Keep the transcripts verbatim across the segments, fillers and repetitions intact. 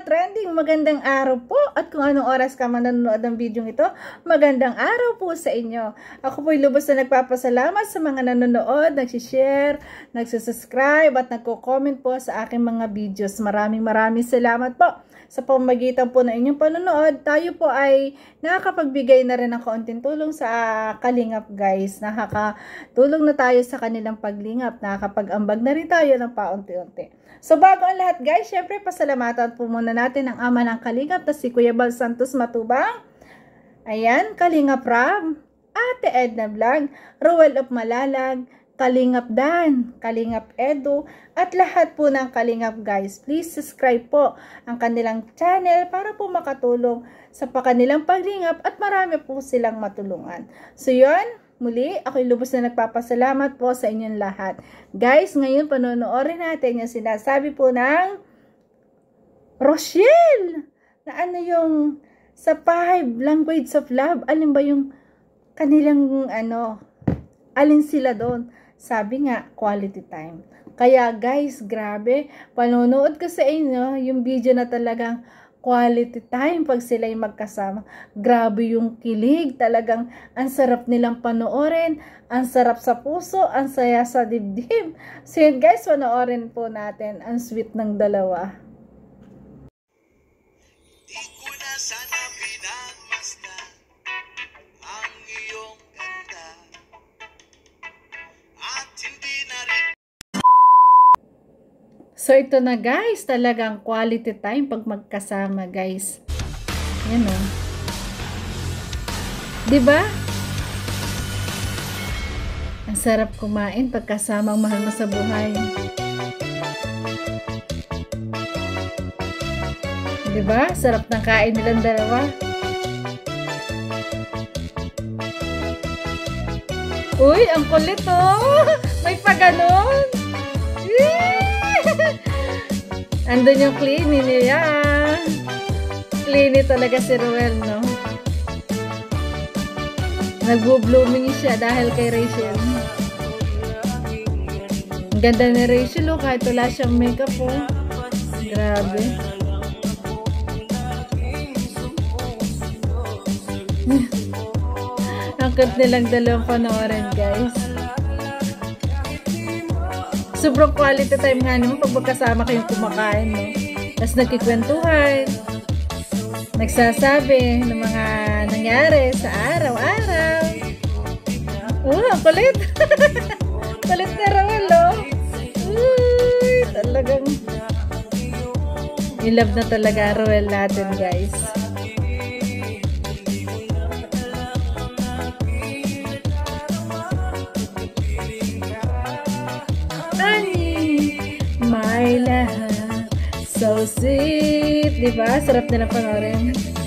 trending, magandang araw po. At kung anong oras ka man nanonood ng video ito, magandang araw po sa inyo. Ako po'y lubos na nagpapasalamat sa mga nanonood, nagsishare, nagsusubscribe at nagko-comment po sa aking mga videos. Maraming maraming salamat po. Sa pamamagitan po ng inyong panonood, tayo po ay nakakapagbigay na rin ng kaunting tulong sa kalingap guys. Nakakatulong na tayo sa kanilang paglingap. Nakakapag-ambag na rin tayo ng paunti-unti. So bago ang lahat guys, syempre pasalamatan po muna natin ang ama ng kalingap na si Kuya Bal Santos Matubang. Ayan, Kalingap Ram, Ate Edna Vlog, Rochelle of Malalag, Kalingap Dan, Kalingap Edu, at lahat po ng Kalingap guys. Please subscribe po ang kanilang channel para po makatulong sa kanilang paglingap at marami po silang matulungan. So yun, muli, ako'y lubos na nagpapasalamat po sa inyong lahat. Guys, ngayon panonoorin natin yung sinasabi po ng Rochelle na ano yung sa five language of love. Alin ba yung kanilang ano, alin sila doon? Sabi nga, quality time. Kaya guys, grabe, panonood ko sa inyo yung video na talagang quality time pag sila'y magkasama. Grabe yung kilig. Talagang ang sarap nilang panoorin. Ang sarap sa puso. Ang saya sa dibdib. So yun guys, panoorin po natin. Ang sweet ng dalawa. Di ko na sana pinagmasdan ang iyong ganda at hindi na rin. So, ito na guys, talagang quality time pag magkasama guys. Yan o. Diba? Ang sarap kumain pagkasama ang mahal mo sa buhay. Diba? Sarap ng kain nilang dalawa. Uy, ang kulit oh! May pa ganon! Andun yung cleanie niya. Cleanie talaga si Rochelle, no? Nagbo-blooming siya dahil kay Reychelle. Ang ganda ni Reychelle, oh, kahit wala siyang makeup, oh. Grabe. Ang cute nilang dalawang panoorin, guys. Sobrang quality time nga naman pag magkasama kayong kumakain, no? Tapos nagkikwentuhan, nagsasabi ng mga nangyari sa araw-araw. Oh, ang kulit! Kulit na Rochelle, oh! Uy, talagang in love na talaga Rochelle natin, guys. My lahat, so sweet, diba? Sarap nila panoorin.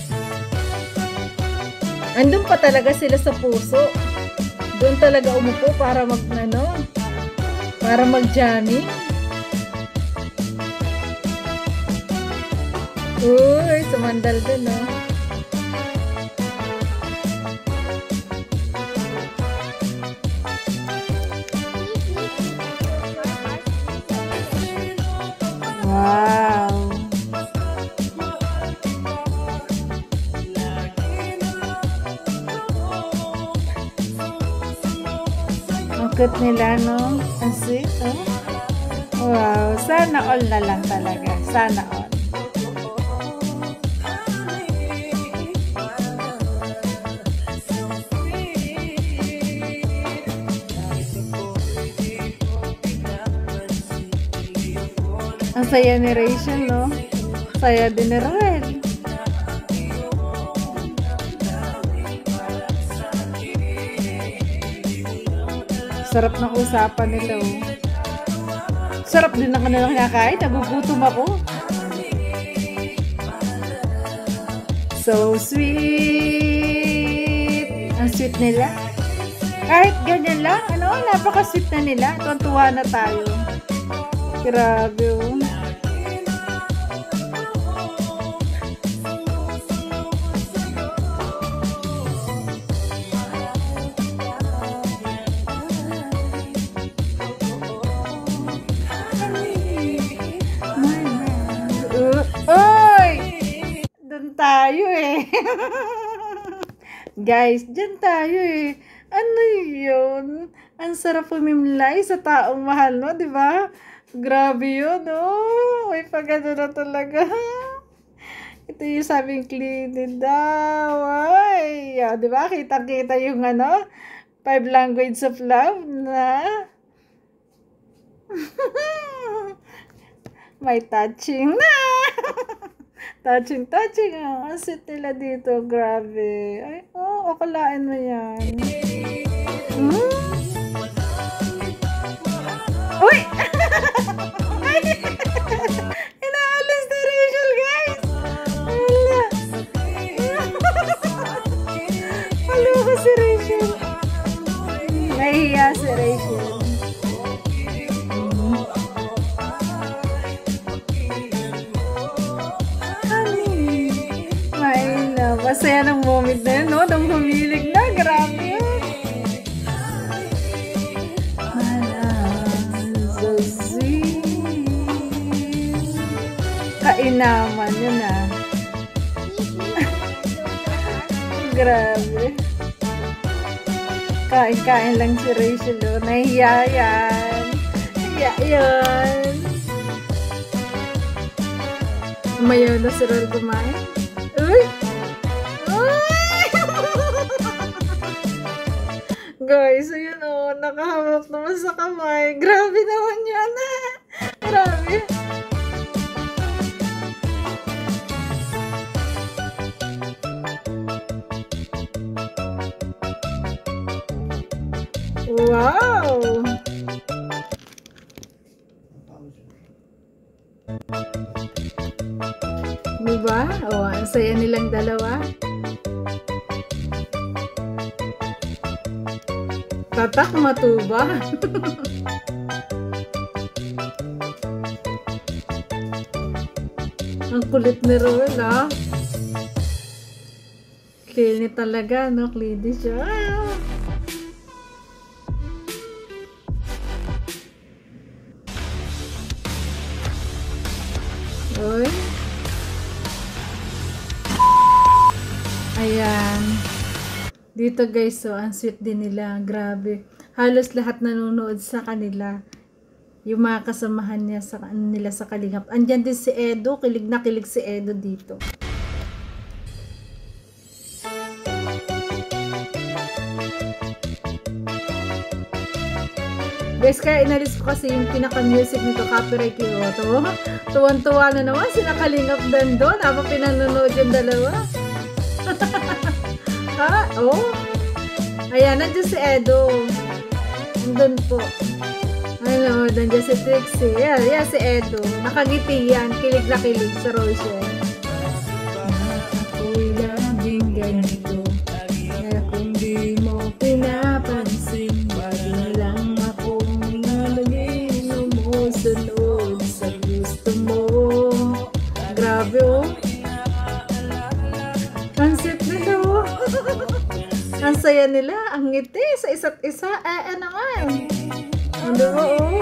Andun pa talaga sila sa puso. Doon talaga umupo para mag, ano, para mag-jamming. Uy, sumandal din, no? Wow! Ang cute nila, no? Ang sweet, oh? Wow! Sana all na lang talaga. Sana all. Ang saya ni Reychelle, no? Saya din ni Rochelle. Sarap ng usapan nila, oh. Sarap din ng kanilang kinakain. Nagugutom ako. So sweet. Ang sweet nila. Kahit ganyan lang, ano, napaka-sweet na nila. Tuwan-tuwa na tayo. Grabe, oh. Oy! tayo eh. Guys, dyan tayo eh. Ano yun? Ang sarap pumimlay sa taong mahal, no? Diba? Grabe yun, oh. May pagano na talaga. Ito yung sabing clean daw. Ay, oh, diba? Kitang-kita yung ano, five language of love na may touching na. touching, touching. Oh. Ang sweet nila dito. Grabe. Ay, oh, akalain mo yan. Hmm? Uy! Inaalis na Reychelle, guys. Wala. Maluko si Reychelle. Nahihiya si Reychelle. Masaya ng moment na yun, no? Nung humilig na, grabe yun. Kainaman yun, ah. Grabe. Kain-kain lang si Reychelle, oh. Nahiya yan. Nahiya yan. Umayaw na si Rol kumain. Uy! Guys, ayun o, oh, nakahawak naman sa kamay. Grabe naman yan, ah. Grabe. Wow! Diba? O, oh, ang saya nilang dalawa. Tatak matuba. Ang kulit ni Rochelle, ah. Clean talaga, no? Clean siya. Uy. Ayan. Dito guys, so ang sweet din nila. Grabe. Halos lahat nanonood sa kanila. Yung mga kasamahan niya sa nila sa Kalingap. Andyan din si Edo. Kilig na kilig si Edo dito. Guys, kaya inalis ko kasi yung pinaka-music nito, copyright yung auto. Tuwan-tuwa na naman. Sina Kalingap din doon. Habang pinanonood yung dalawa. Ha? Oh. Ayan, nandiyan si Edo. Nandun po. Ano, nandiyan si Trixie. Ayan, ayan si Edo. Nakangiti yan. Kilig na kilig sa Rochelle. Ako'y laging ganito. Kaya kung di mo pinapansin, wag na lang akong nalaging lumusunod sa gusto mo. Grabe, oh. Concept nila, oh. Ang saya nila, ang ngiti sa isa't isa. Eh, ano nga. Ano ba, oh.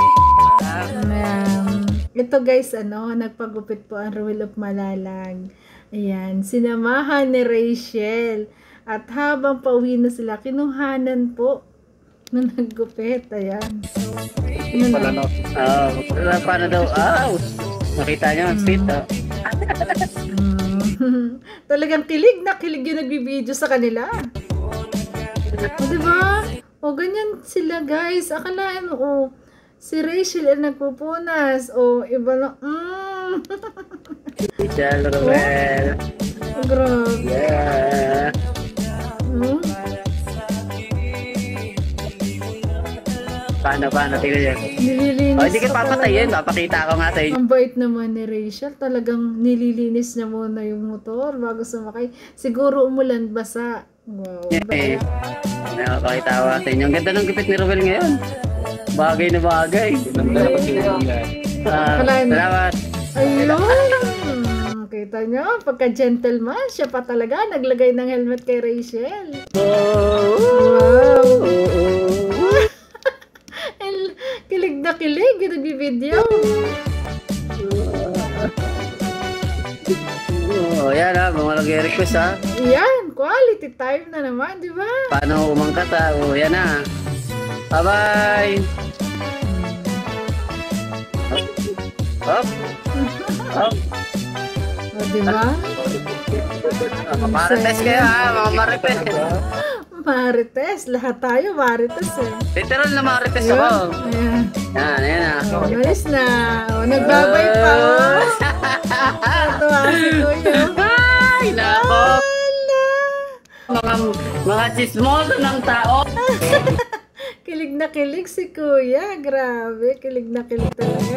Ayan. Ito guys, ano, nagpagupit po ang Rule of Malalag. Ayan, sinamahan ni Reychelle. At habang pauwi na sila, kinuhanan po nung naggupit. Ayan. Pala no. Ah, uh, paano daw? Ah, nakita niyo ang sweet, oh. Talagang kilig na kilig yung nagbibideo sa kanila. O, diba? O, ganyan sila, guys. Akalain mo, o, si Reychelle ay nagpupunas. O, iba na, mm. Reychelle, Rochelle. Oh, grabe. Yeah. Hmm? Paano, paano? Tingnan niyo. Nililinis Oh, hindi ka pa papatayin. talaga. Papakita ko nga sa inyo. Ang bait naman ni Reychelle. Talagang nililinis niya muna yung motor bago sumakay. Siguro umulan basa. Wow. Eh, nakakakita ko sa inyo. Ang ganda ng gupit ni Rochelle ngayon. Bagay na bagay. Ah, salamat. Ayun. Kita nyo, pagka-gentleman, siya pa talaga naglagay ng helmet kay Reychelle. Oh, Wow. oh, oh. Kilig na kilig, yung nagbibideo. Oh, yan ha, mga mag-request ha. Yan, quality time na naman, di ba? Paano umangkat ha? O, yan na. Bye-bye! Hop! Hop! O, di ba? Mga marites kayo ha, mga marites. Marites, lahat tayo marites eh. Literal na marites ako. Ayan. Yan, yan na. O, nice na. O, nagbabay pa o. Natuwa si Kuya. Ay, nako! Mga, mga chismoso ng tao. Kilig na kilig si Kuya. Grabe, kilig na kilig talaga.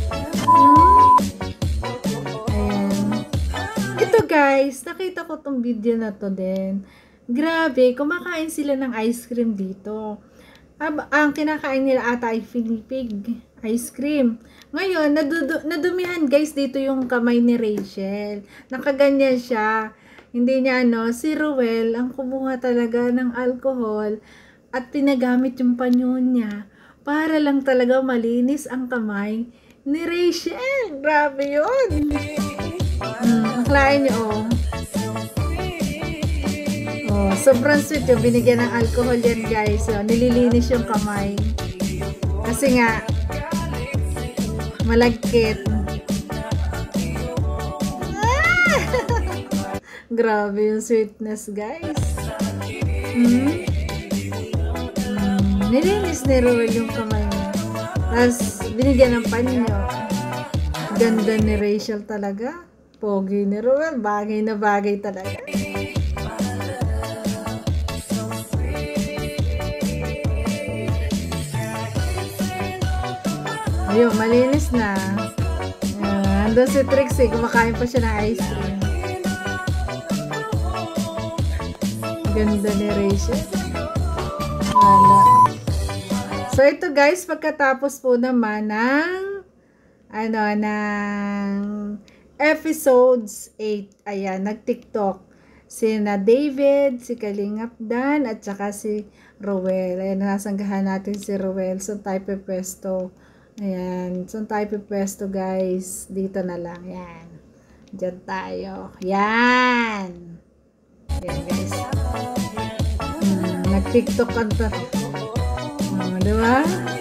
Ayan. Ito guys, nakita ko tong video na to din. Grabe, kumakain sila ng ice cream dito. Ab ang kinakain nila ata ay Philippig ice cream. Ngayon, nadudu nadumihan guys dito yung kamay ni Reychelle. Nakaganyan siya. Hindi niya ano, si Rochelle ang kumuha talaga ng alcohol at pinagamit yung panyo niya para lang talaga malinis ang kamay ni Reychelle. Grabe yun. Hmm, akalain niyo oh. Oh, sobrang sweet yung binigyan ng alcohol yan guys. So, nililinis yung kamay. Kasi nga, malagkit. Ah! Grabe yung sweetness guys. Hmm? Hmm, nilinis ni Roel yung kamay niya. Tapos, binigyan ng panyo. Ganda ni Reychelle talaga. Pogi ni Roel. Bagay na bagay talaga. Ayun, malinis na. Uh, andun si Trixie, kumakain pa siya ng ice cream. Ganda ni Reychelle. Wala. So, ito guys, pagkatapos po naman ng ano, ng episodes eight. Ayan, nag-TikTok. Si na David, si Kalingap Dan, at saka si Rochelle. Ayan, nasanggahan natin si Rochelle. So, type of pesto. Ayan. So, type of pesto, guys. Dito na lang. Yan. Diyan tayo. Yan. Yan, guys. Hmm, nag-TikTok ka to. Oh, diba?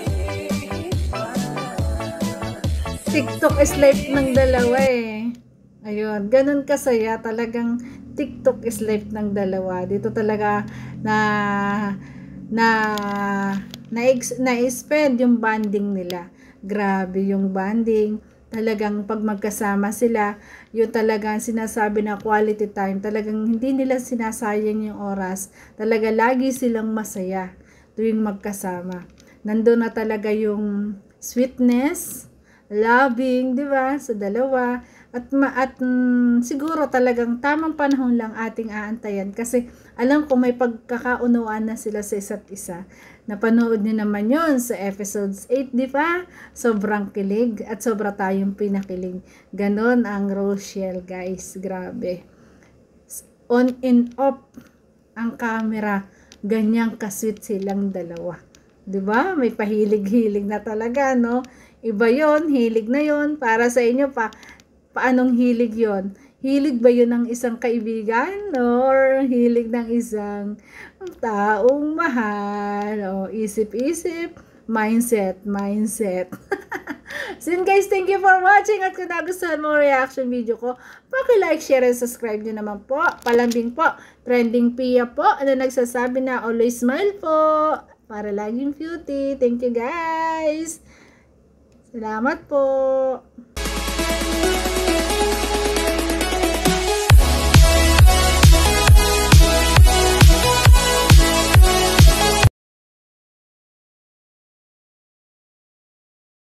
TikTok is life ng dalawa eh. Ayun. Ganun kasaya. Talagang TikTok is life ng dalawa. Dito talaga na na na-expand yung bonding nila. Grabe yung bonding. Talagang pag magkasama sila, yun talagang sinasabi na quality time. Talagang hindi nila sinasayang yung oras. Talaga lagi silang masaya tuwing magkasama. Nandun na talaga yung sweetness, loving, di ba, sa dalawa. At, ma at mm, siguro talagang tamang panahon lang ating aantayan. Kasi alam ko may pagkakaunawaan na sila sa isa't isa. Napanood niyo naman yon sa episodes eight, di ba? Sobrang kilig at sobra tayong pinakilig. Ganon ang Rochelle, guys. Grabe. On and off ang camera. Ganyang kasweet silang dalawa. Di ba? May pahilig-hilig na talaga, no? Iba yon, hilig na yon. Para sa inyo pa, paanong hilig yon? Hilig ba yun ng isang kaibigan? Or hilig ng isang taong mahal? O isip-isip, mindset, mindset. So yun guys, thank you for watching. At kung nagustuhan mo reaction video ko, paki-like, share, and subscribe nyo naman po. Palambing po, trending Pia po. Ano nagsasabi na always smile po. Para laging beauty. Thank you guys. Salamat po.